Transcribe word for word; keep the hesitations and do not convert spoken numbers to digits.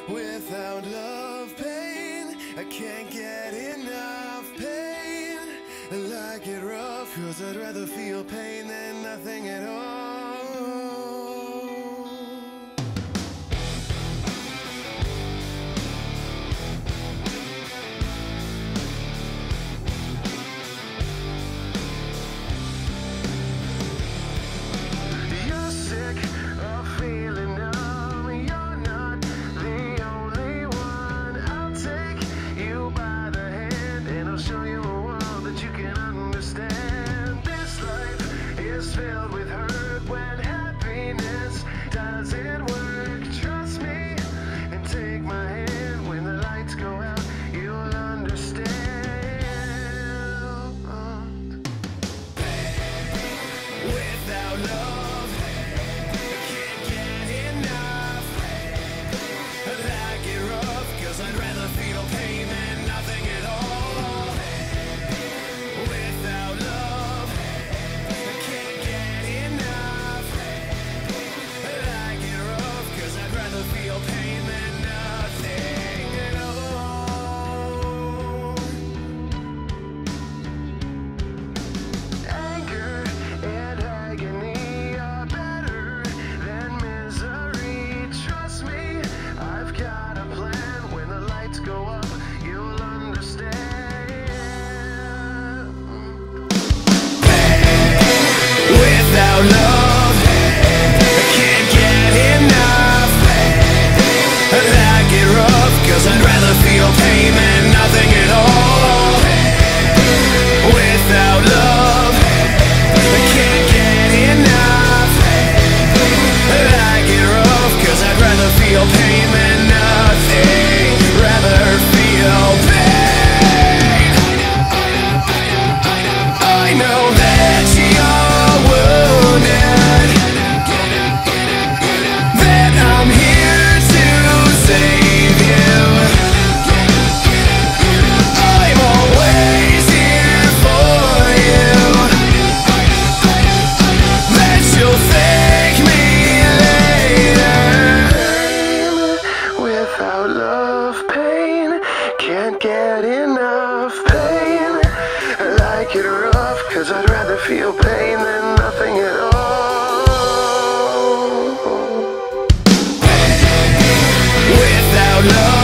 Without love, pain, I can't get enough pain. I like it rough, cause I'd rather feel pain than nothing at all. You're sick of feeling numb. You're not the only one. I'll take you by the hand and I'll show you a world that you can understand. This life is filled with hurt when happiness doesn't work. Trust me and take my hand. When the lights go out, you'll understand. Without love, I can't get enough. I like it rough, cause I'd rather feel pain than nothing at all. Without love, I can't get enough. I like it rough, cause I'd rather feel pain than nothing at all. Anger and agony are better than misery. Trust me, I've got a plan. When the lights go up, you'll understand. Without love, I can't get enough. I like it rough, cause I'd rather feel pain than nothing at all. Without love, I can't get enough. I like it rough, cause I'd rather feel pain than nothing. Rather feel pain. I know that you're wounded, that I'm here to save you. I'm always here for you. That you'll thank me later. Without love, pain, can't get enough pain. I like it rough, cause I'd rather feel pain than nothing at all. Without love,